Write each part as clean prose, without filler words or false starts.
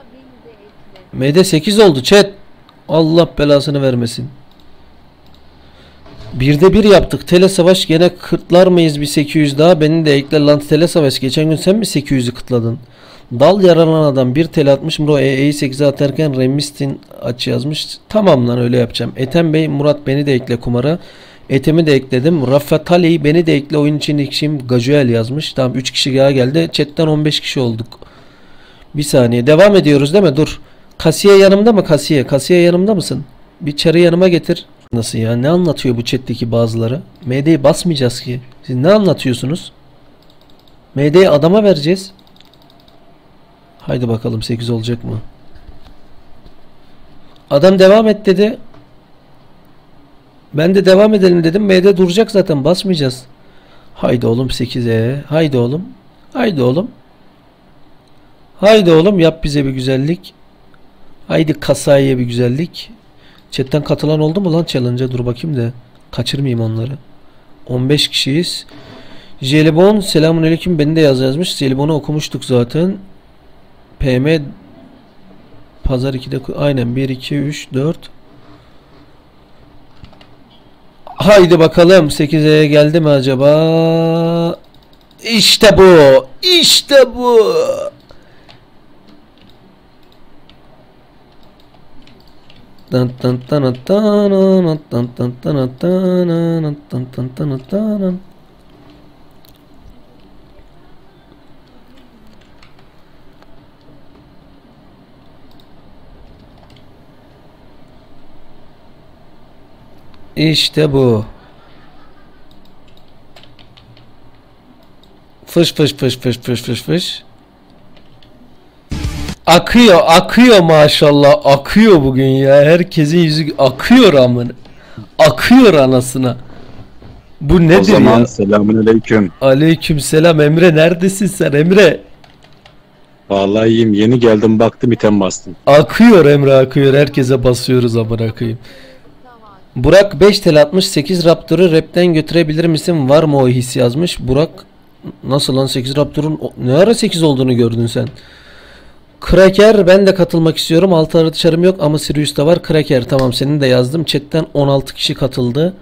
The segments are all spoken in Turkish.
MD 8 oldu chat. Allah belasını vermesin. 1'de 1 yaptık. Tele savaş gene kırtlar mıyız bir 800 daha? Beni de ekle lan tele savaş. Geçen gün sen mi 800'ü kıtladın? Dal yaralan adam 1 tele atmış. Bro EE'yi 8'e atarken Remistin aç yazmış. Tamam lan öyle yapacağım. Ethem Bey Murat beni de ekle kumara. Ethem'i de ekledim. Raffatali beni de ekle oyun için ikişim Gajuel yazmış. Tamam 3 kişi daha geldi. Chatten 15 kişi olduk. Bir saniye. Devam ediyoruz değil mi? Dur. Kasiye yanımda mı? Kasiye yanımda mısın? Bir çarı yanıma getir. Nasıl ya? Ne anlatıyor bu chatteki bazıları? MD'yi basmayacağız ki. Siz ne anlatıyorsunuz? MD'yi adama vereceğiz. Haydi bakalım 8 olacak mı? Adam devam et dedi. Ben de devam edelim dedim. MD duracak zaten. Basmayacağız. Haydi oğlum 8'e. Haydi oğlum. Haydi oğlum. Haydi oğlum yap bize bir güzellik. Haydi kasaya bir güzellik. Chatten katılan oldu mu lan challenge'a? Dur bakayım da kaçırmayayım onları. 15 kişiyiz. Jelibon selamünaleyküm beni de yazmış. Jelibon'u okumuştuk zaten. PM Pazar 2'de aynen 1 2 3 4. Haydi bakalım 8'e geldi mi acaba? İşte bu. İşte bu. İşte bu. Fış fış fış fış fış fış fış. Akıyor maşallah. Akıyor bugün ya. Herkesin yüzü akıyor amına. Akıyor anasına. Bu nedir ya? O zaman ya? Selamünaleyküm. Aleykümselam Emre neredesin sen Emre? Vallahi iyiyim. Yeni geldim baktım item bastım. Akıyor Emre akıyor. Herkese basıyoruz amına koyayım. Burak 5 tel 68 Raptor'u rapten götürebilir misin? Var mı o his yazmış. Burak nasıl lan 8 Raptor'un ne ara 8 olduğunu gördün sen? Kraker ben de katılmak istiyorum. 6 ara dışarım yok ama Sirius'ta var. Kraker tamam senin de yazdım. Chat'ten 16 kişi katıldı.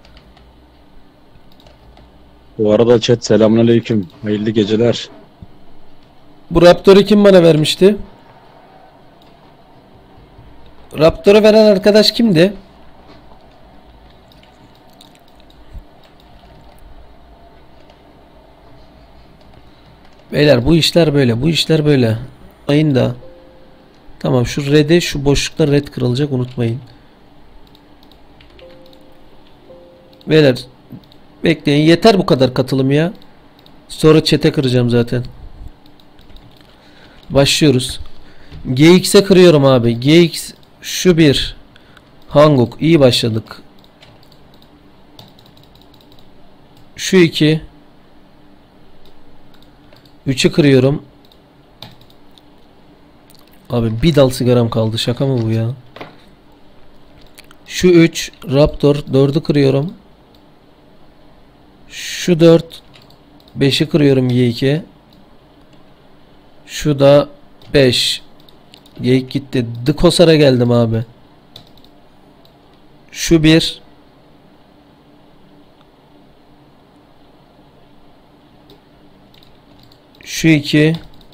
Bu arada chat selamünaleyküm. Hayırlı geceler. Bu Raptor'u kim bana vermişti? Raptor'u veren arkadaş kimdi? Beyler bu işler böyle. Bu işler böyle. Ayın da. Tamam şu red'e şu boşlukta red kırılacak unutmayın. Beyler bekleyin yeter bu kadar katılım ya. Sonra chat'e kıracağım zaten. Başlıyoruz. GX'e kırıyorum abi. GX şu bir. Hanguk iyi başladık. Şu 2. 3'ü kırıyorum. Abi bir dal sigaram kaldı. Şaka mı bu ya? Şu 3 Raptor 4'ü kırıyorum. Şu 4 5'i kırıyorum Y2. Şu da 5. Geyik gitti. Dikosar'a geldim abi. Şu 1. Şu 2.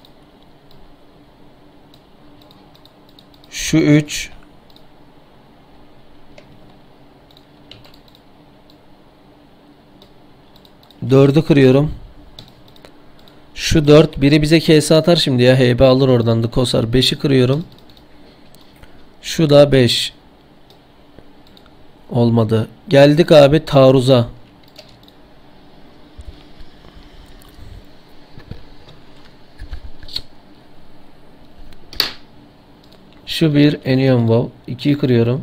Şu 3. Dördü kırıyorum. Şu 4. Biri bize KS atar şimdi ya. HB alır oradan. Dikosar. 5'i kırıyorum. Şu da 5. Olmadı. Geldik abi taarruza. Şu 1 Enion Wow. 2'yi kırıyorum.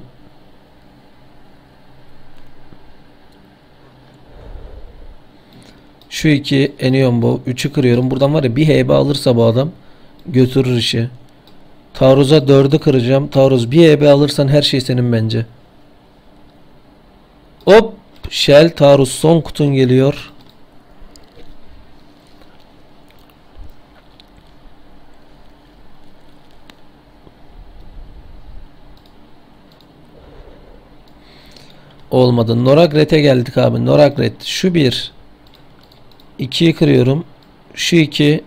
Şu 2 Enion Bow. 3'ü kırıyorum. Buradan var ya bir HB alırsa bu adam götürür işi. Taarruz'a 4'ü kıracağım. Taarruz bir HB alırsan her şey senin bence. Hop. Shell taarruz son kutun geliyor. Olmadı. Noragret'e geldik abi. Noragret. Şu 1. 2'yi kırıyorum. Şu 2.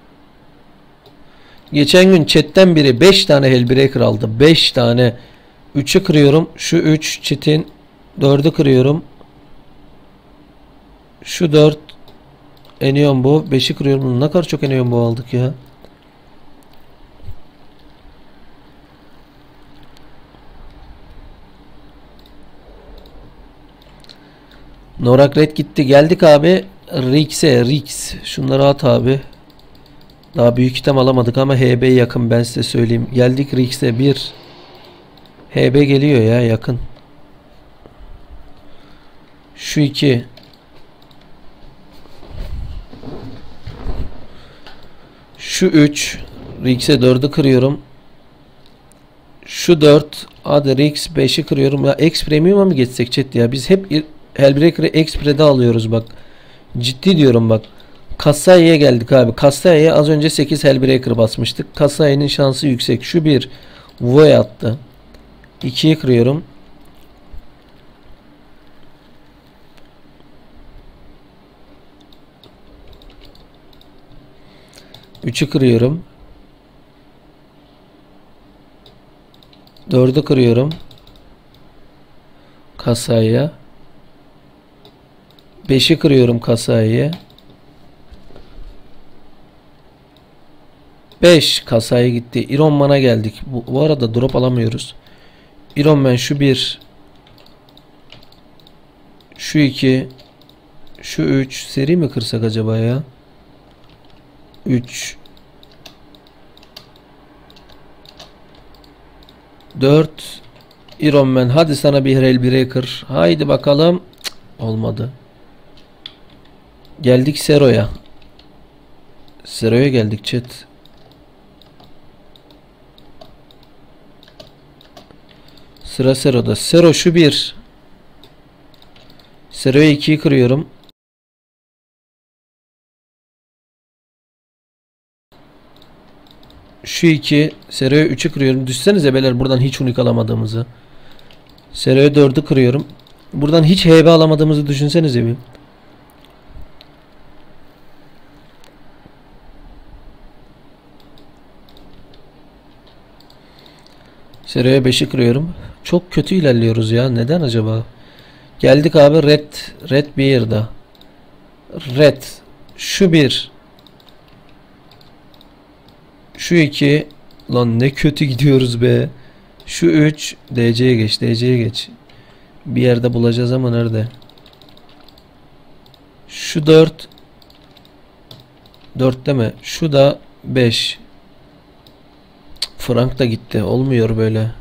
Geçen gün chatten biri 5 tane Hellbreaker aldı. 5 tane. 3'ü kırıyorum. Şu 3 çitin. 4'ü kırıyorum. Şu 4. Eniyon bu. 5'i kırıyorum. Ne kadar çok eniyon bu aldık ya. Noragret gitti. Geldik abi. Rix'e. Rix. Şunları at abi. Daha büyük item alamadık ama HB yakın, ben size söyleyeyim. Geldik Rix'e. 1. HB geliyor ya, yakın. Şu 2. Şu 3. Rix'e 4'ü kırıyorum. Şu 4. Hadi Rix 5'i kırıyorum. Ya X Premium'a mı geçsek chat ya? Biz hep Hellbreaker'ı X Pre'de alıyoruz bak. Ciddi diyorum bak. Kassai'ye geldik abi. Kassai'ye az önce 8 Hellbreaker basmıştık. Kassai'nin şansı yüksek. Şu 1. Voy attı. 2'yi kırıyorum. Üçü kırıyorum. 4'ü kırıyorum. Kassai'ye. 5'i kırıyorum Kassai'ye. 5 Kassai'ye gitti. Iron Man'a geldik. Bu arada drop alamıyoruz. Iron Man şu 1. Şu 2. Şu 3. Seri mi kırsak acaba ya? 3. 4. Iron Man. Hadi sana bir Hellbreaker. Haydi bakalım. Cık, olmadı. Geldik Sero'ya. Sero'ya geldik chat. Sıra Sero'da. Sero şu 1. Sero'ya 2'yi kırıyorum. Şu 2. Sero'ya 3'ü kırıyorum. Düşsenize beyler buradan hiç unik alamadığımızı. Sero'ya 4'ü kırıyorum. Buradan hiç HB alamadığımızı düşünsenize bir. Sero'ya 5'i kırıyorum. Çok kötü ilerliyoruz ya. Neden acaba? Geldik abi Red bir yerde. Red. Şu 1. Şu 2. Lan ne kötü gidiyoruz be. Şu 3. DC'ye geç. DC'ye geç. Bir yerde bulacağız ama nerede? Şu 4. 4 deme. Şu da 5. Frank da gitti. Olmuyor böyle.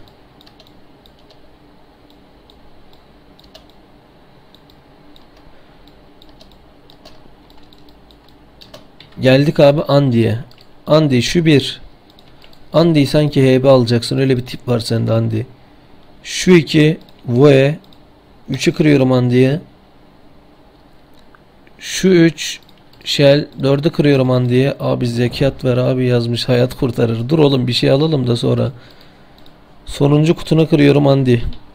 Geldik abi Andy'ye. Andy şu 1. Andy sanki HB alacaksın. Öyle bir tip var sende Andy. Şu 2. Voe. 3'ü kırıyorum Andy'ye. Şu 3. Shell. 4'ü kırıyorum Andy'ye. Abi zekat ver abi yazmış. Hayat kurtarır. Dur oğlum bir şey alalım da sonra. Sonuncu kutunu kırıyorum Andy.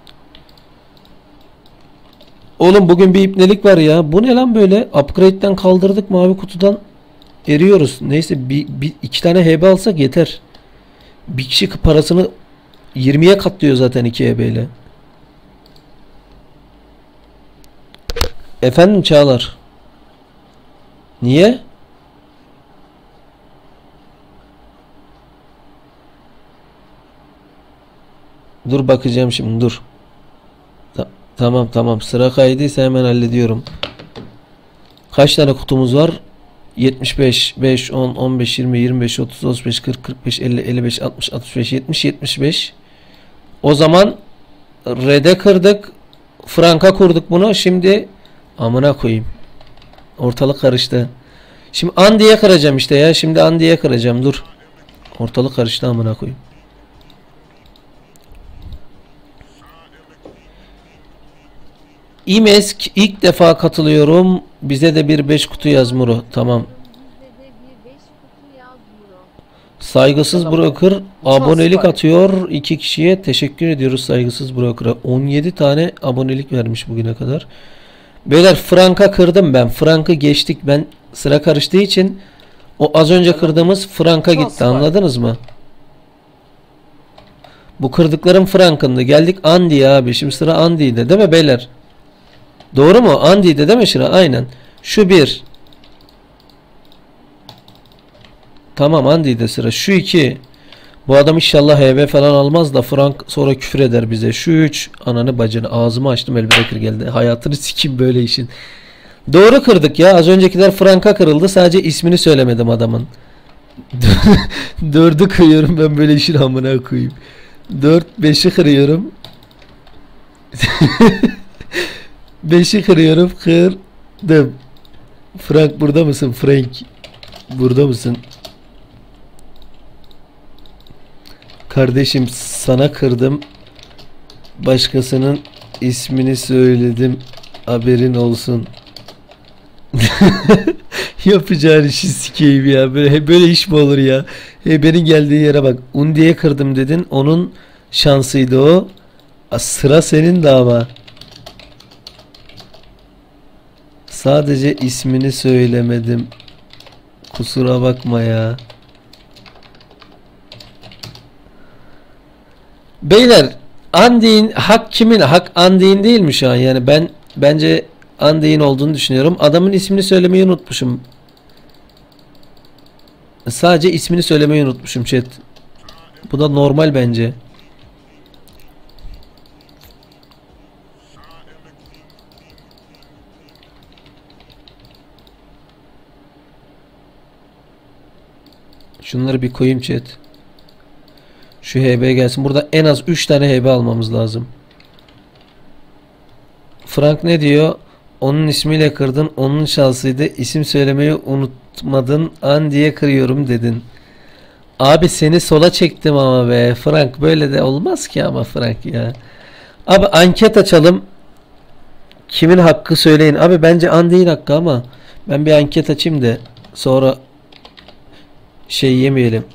Oğlum bugün bir ipnelik var ya. Bu ne lan böyle? Upgrade'den kaldırdık mavi kutudan. Eriyoruz. Neyse iki tane HB alsak yeter. Bir kişi parasını 20'ye katlıyor zaten 2 HB ile. Efendim Çağlar. Niye? Dur bakacağım şimdi dur. Tamam sıra kaydıysa hemen hallediyorum. Kaç tane kutumuz var? 75, 5, 10, 15, 20, 25, 30, 35, 40, 45, 50, 55, 60, 65, 70, 75. O zaman Red'e kırdık. Frank'a kurduk bunu. Şimdi amına koyayım. Ortalık karıştı. Şimdi Andy'ye kıracağım işte ya. Şimdi Andy'ye kıracağım. Dur. Ortalık karıştı amına koyayım. İmesk ilk defa katılıyorum. Bize de bir 5 kutu yaz Muro. Tamam. Saygısız Adam broker uçan abonelik spy. atıyor. 2 kişiye teşekkür ediyoruz saygısız broker'a. 17 tane abonelik vermiş bugüne kadar. Beyler franka kırdım ben. Frank'ı geçtik. Ben sıra karıştığı için o az önce kırdığımız franka Uçan gitti. spy. Anladınız mı? Bu kırdıklarım frankındı. Geldik Andy'ye abi. Şimdi sıra Andy'de değil mi beyler? Doğru mu? Andy'de değil mi sıra? Aynen. Şu bir. Tamam Andy'de sıra. Şu 2. Bu adam inşallah HB falan almaz da Frank sonra küfür eder bize. Şu 3. Ananı bacını ağzımı açtım Elbreaker geldi. Hayatını sikim böyle işin. Doğru kırdık ya. Az öncekiler Frank'a kırıldı. Sadece ismini söylemedim adamın. 4'ü kırıyorum ben böyle işin amına koyayım. 4 5'i kırıyorum. 5'i kırıyorum. Kırdım. Frank burada mısın? Frank burada mısın? Kardeşim sana kırdım. Başkasının ismini söyledim. Haberin olsun. Yapacağın işi sikeyim ya. Böyle iş mi olur ya? Benim geldiği yere bak. Undi'ye kırdım dedin. Onun şansıydı o. Sıra senin de ama. Sadece ismini söylemedim. Kusura bakma ya. Beyler Andy'in hak kimin? Hak Andy'in değil mi şu an? Yani bence Andy'in olduğunu düşünüyorum. Adamın ismini söylemeyi unutmuşum. Sadece ismini söylemeyi unutmuşum chat. Bu da normal bence. Şunları bir koyayım chat. Şu HB gelsin. Burada en az 3 tane HB almamız lazım. Frank ne diyor? Onun ismiyle kırdın. Onun şansıydı. İsim söylemeyi unutmadın. Andy'ye kırıyorum dedin. Abi seni sola çektim ama be. Frank böyle de olmaz ki ama Frank ya. Abi anket açalım. Kimin hakkı söyleyin. Abi bence Andy'nin hakkı ama ben bir anket açayım da sonra şey yemeyelim.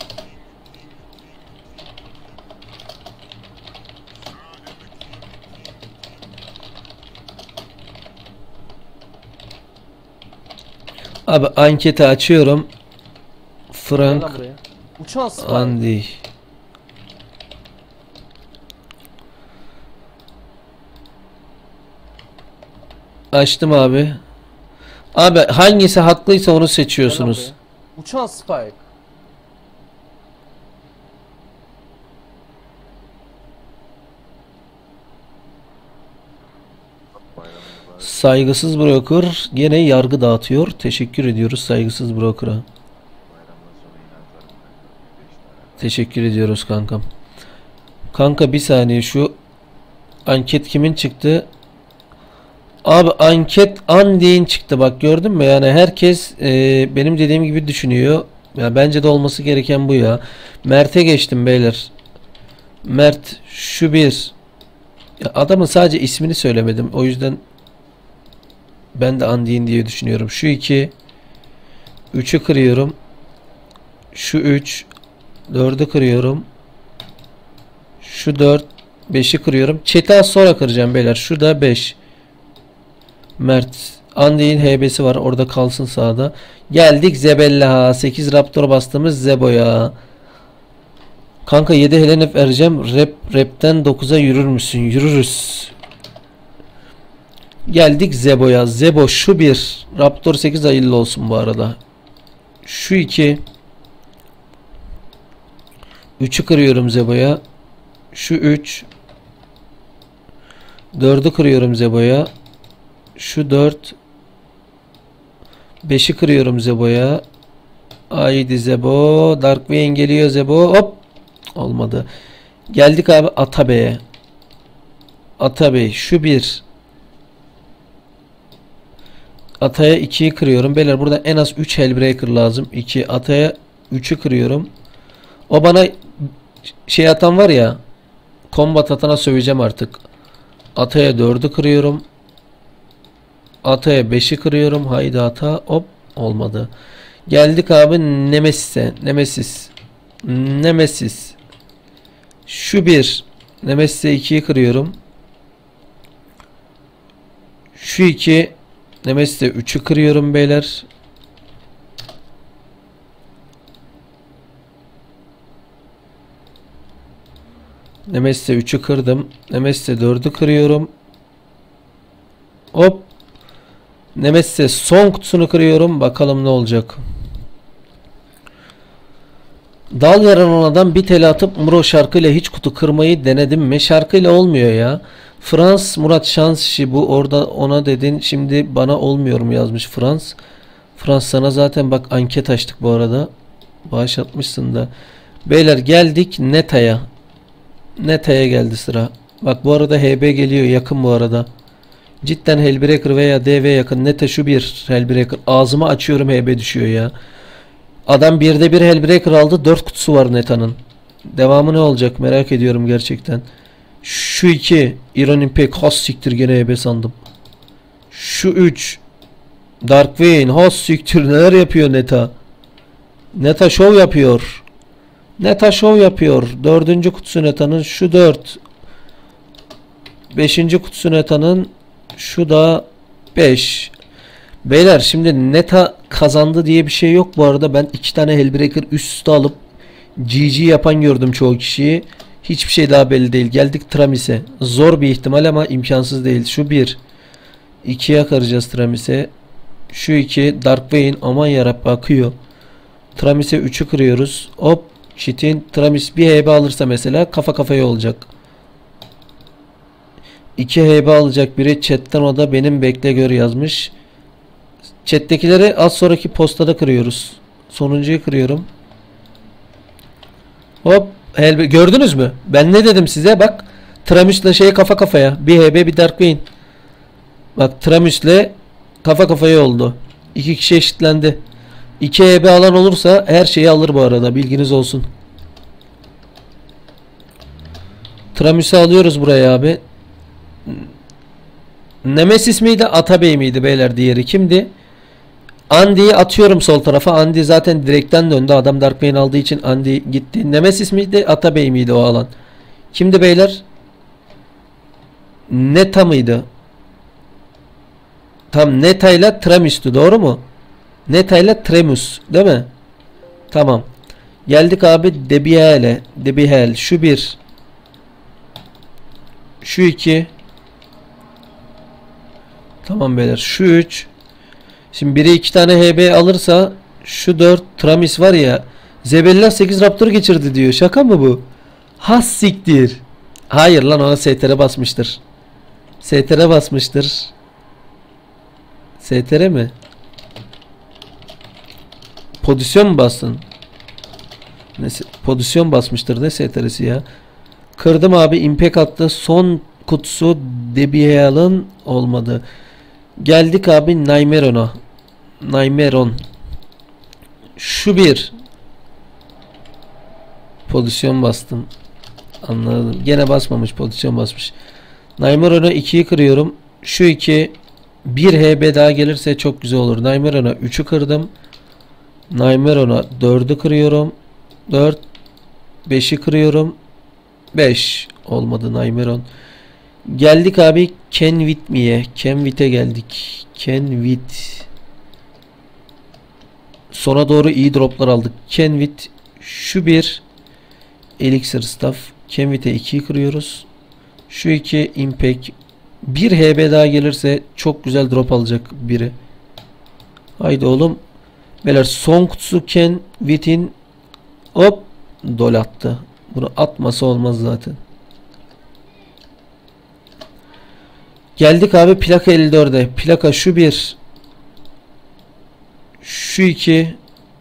Abi anketi açıyorum. Gel lan Frank buraya. Uçan spy. Andy. Açtım abi. Abi hangisi haklıysa onu Gel lan seçiyorsunuz. buraya. Uçan spy. Saygısız broker gene yargı dağıtıyor. Teşekkür ediyoruz saygısız broker'a. Teşekkür ediyoruz kankam. Kanka bir saniye şu anket kimin çıktı? Abi anket Andy'in çıktı bak gördün mü? Yani herkes benim dediğim gibi düşünüyor. Ya bence de olması gereken bu ya. Mert'e geçtim beyler. Mert şu bir. Ya adamın sadece ismini söylemedim. O yüzden ben de Andy'in diye düşünüyorum. Şu 2. 3'ü kırıyorum. Şu 3. 4'ü kırıyorum. Şu 4. 5'i kırıyorum. Chat'i az sonra kıracağım beyler. Şu da 5. Mert. Andy'in HB'si var. Orada kalsın sağda. Geldik Zebella. 8 Raptor bastığımız Zebo'ya. Kanka 7 Helenif vereceğim. Rap'ten 9'a yürür müsün? Yürürüz. Geldik Zebo'ya. Zebo şu 1. Raptor 8 hayırlı olsun bu arada. Şu 2. 3'ü kırıyorum Zebo'ya. Şu 3. 4'ü kırıyorum Zebo'ya. Şu 4. 5'i kırıyorum Zebo'ya. Haydi Zebo. Dark Vayne geliyor Zebo. Hop. Olmadı. Geldik abi Atabey'e. Atabey şu 1. Ataya 2'yi kırıyorum. Beyler burada en az 3 Hellbreaker lazım. 2. Ataya 3'ü kırıyorum. O bana şey atan var ya. Combat atana söveceğim artık. Ataya 4'ü kırıyorum. Ataya 5'i kırıyorum. Haydi ata. Hop. Olmadı. Geldik abi Nemesis'e. Nemesis. Nemesis. Şu bir. Nemesis'e 2'yi kırıyorum. Şu 2. Nemesis'e 3'ü kırıyorum beyler. Nemesis'e 3'ü kırdım. Nemesis'e 4'ü kırıyorum. Hop. Nemesis'e son kutusunu kırıyorum. Bakalım ne olacak. Dal yaralanan bir TL atıp Muro şarkıyla hiç kutu kırmayı denedim mi? Şarkıyla olmuyor ya. Frans Murat şans işi bu. Orada ona dedin. Şimdi bana olmuyor mu yazmış Frans. Frans sana zaten bak anket açtık bu arada. Bağış atmışsın da. Beyler geldik Neta'ya. Neta'ya geldi sıra. Bak bu arada HB geliyor. Yakın bu arada. Cidden Hellbreaker veya DV yakın. Neta şu bir Hellbreaker. Ağzımı açıyorum HB düşüyor ya. Adam 1'de 1 Hellbreaker aldı. 4 kutusu var Neta'nın. Devamı ne olacak merak ediyorum gerçekten. Şu 2 Iron Impact. Has siktir gene HB sandım. Şu 3 Darkwing. Has siktir neler yapıyor Neta. Neta şov yapıyor. Neta şov yapıyor. 4. kutusu Neta'nın. Şu 4. 5. kutusu Neta'nın. Şu da 5. Beyler şimdi Neta kazandı diye bir şey yok bu arada. Ben 2 tane Hellbreaker üst üste alıp GG yapan gördüm çoğu kişiyi. Hiçbir şey daha belli değil. Geldik Tramis'e. Zor bir ihtimal ama imkansız değil. Şu 1. 2'ye karacağız Tramis'e. Şu 2 Darkwing. Aman yarabbim akıyor. Tramis'e 3'ü kırıyoruz. Hop. Shit'in Tramis bir HB alırsa mesela kafa kafaya olacak. 2 HB alacak biri. Chat'ten o da benim bekle gör yazmış. Chat'tekileri az sonraki postada kırıyoruz. Sonuncuyu kırıyorum. Hop. Gördünüz mü? Ben ne dedim size? Bak. Tramus'la şey kafa kafaya. Bir HB bir Darkwing. Bak Tramus'le kafa kafaya oldu. 2 kişi eşitlendi. 2 HB alan olursa her şeyi alır bu arada. Bilginiz olsun. Tramus'u alıyoruz buraya abi. Nemesis miydi? Atabey miydi beyler diğeri? Kimdi? Andy'yi atıyorum sol tarafa. Andy zaten direkten döndü. Adam Darkwing aldığı için Andy gitti. Nemesis miydi? Atabey miydi o alan? Kimdi beyler? Neta mıydı? Tam Neta ile Tramus'tu. Doğru mu? Neta ile Tramus. Değil mi? Tamam. Geldik abi Debihel'e. Debihel. Şu 1. Şu 2. Tamam beyler. Şu 3. Şimdi biri 2 tane HB alırsa şu 4 Tramis var ya. Zebellah 8 Raptor geçirdi diyor. Şaka mı bu? Has siktir. Hayır lan ona STR basmıştır. STR basmıştır. STR mi? Pozisyon mu bastın? Neyse, pozisyon basmıştır ne STR'si ya. Kırdım abi impact attı. Son kutusu Debihel'ın olmadı. Geldik abi Nightmareon'a. Nightmareon. Şu 1. Pozisyon bastım. Anladım. Gene basmamış. Pozisyon basmış. Nightmareon'a 2'yi kırıyorum. Şu 2. 1 HB daha gelirse çok güzel olur. Nightmareon'a 3'ü kırdım. Nightmareon'a 4'ü kırıyorum. 4. 5'i kırıyorum. 5. Olmadı Nightmareon. Geldik abi Kenwith mi'ye. Kenwith'e geldik. Kenwith. Sona doğru iyi droplar aldık. Kenwith. Şu 1. Elixir Staff. Kenwith'e 2'yi kırıyoruz. Şu 2 Impact. 1 HB daha gelirse çok güzel drop alacak biri. Haydi oğlum. Beyler son kutusu Kenwith'in. Hop. Dol attı. Bunu atması olmaz zaten. Geldik abi plaka 54'e. Plaka şu 1. Şu 2.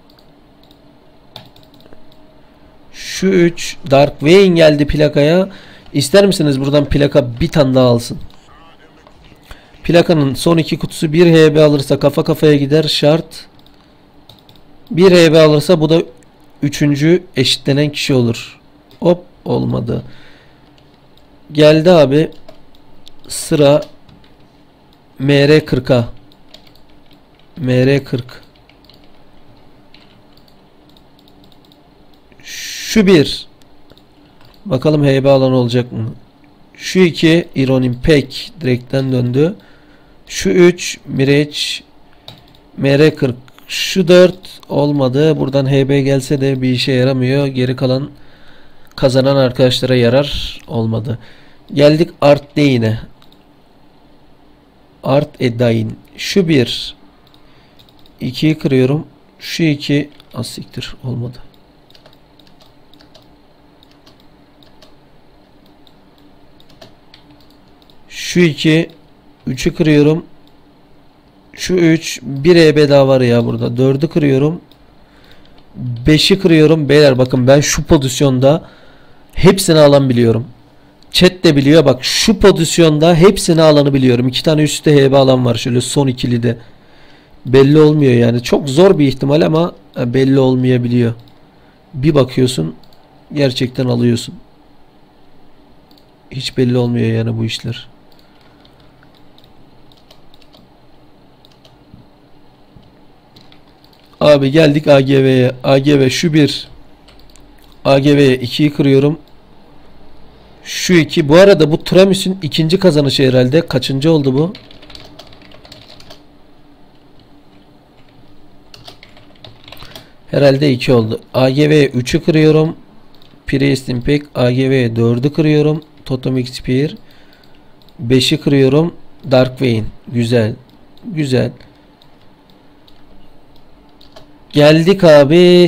Şu 3. Darkwing geldi plakaya. İster misiniz buradan plaka bir tane daha alsın? Plakanın son 2 kutusu 1 HB alırsa kafa kafaya gider şart. 1 HB alırsa bu da 3. eşitlenen kişi olur. Hop olmadı. Geldi abi. Sıra MR40'a. MR40. Şu 1. Bakalım HB alanı olacak mı? Şu 2 İronim pek direkten döndü. Şu 3 Mireç MR40. Şu 4 olmadı. Buradan HB gelse de bir işe yaramıyor. Geri kalan kazanan arkadaşlara yarar. Olmadı. Geldik Art Deyine. Art Edain. Şu 1. 2'yi kırıyorum. Şu 2 asiktir olmadı. Şu 2 3'ü kırıyorum. Şu 3 bir EB daha var ya burada. 4'ü kırıyorum. 5'i kırıyorum. Beyler bakın ben şu pozisyonda hepsini alan biliyorum. Chat de biliyor. Bak şu pozisyonda hepsini alanı biliyorum. 2 tane üstte HB alan var. Şöyle son ikili de. Belli olmuyor yani. Çok zor bir ihtimal ama belli olmayabiliyor. Bir bakıyorsun gerçekten alıyorsun. Hiç belli olmuyor yani bu işler. Abi geldik AGV'ye. AGV şu 1. AGV'ye 2'yi kırıyorum. Şu 2. Bu arada bu Tramis'in ikinci kazanışı herhalde. Kaçıncı oldu bu? Herhalde 2 oldu. AGV'ye 3'ü kırıyorum. Priest Impact. AGV'ye 4'ü kırıyorum. Totem Expire. 5'i kırıyorum. Dark Vein. Güzel. Güzel. Geldik abi.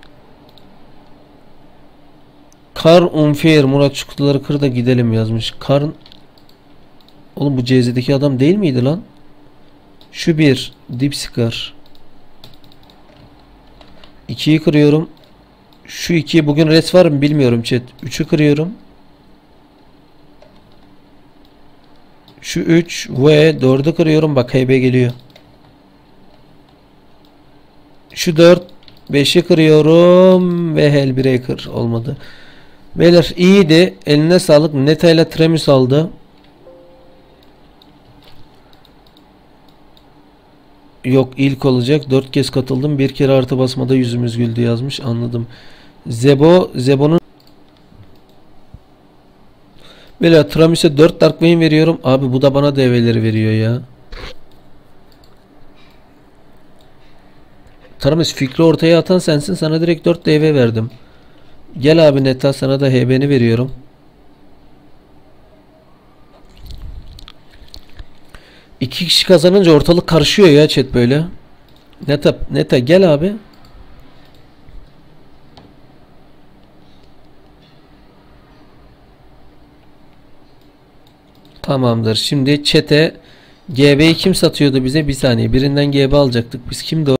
Kar unfair. Murat şu kutuları kır da gidelim yazmış. Karn. Oğlum bu CZ'deki adam değil miydi lan? Şu 1. Dipscar. 2'yi kırıyorum. Şu 2 bugün res var mı bilmiyorum chat. 3'ü kırıyorum. Şu 3 ve 4'ü kırıyorum. Bak HB geliyor. Şu 4 5'i kırıyorum ve Hellbreaker olmadı. Beyler iyiydi. Eline sağlık. Neta ile Tremus aldı. Yok ilk olacak. 4 kez katıldım. Bir kere artı basmada yüzümüz güldü yazmış. Anladım. Zebo'nun böyle Tramis'e 4 Dark Vein veriyorum. Abi bu da bana DV'leri veriyor ya. Tramis fikri ortaya atan sensin. Sana direkt 4 DV verdim. Gel abi Neta sana da HB'ni veriyorum. İki kişi kazanınca ortalık karışıyor ya chat böyle. Neta gel abi. Tamamdır. Şimdi chat'e GB'yi kim satıyordu bize? Bir saniye. Birinden GB alacaktık. Biz kimdi o?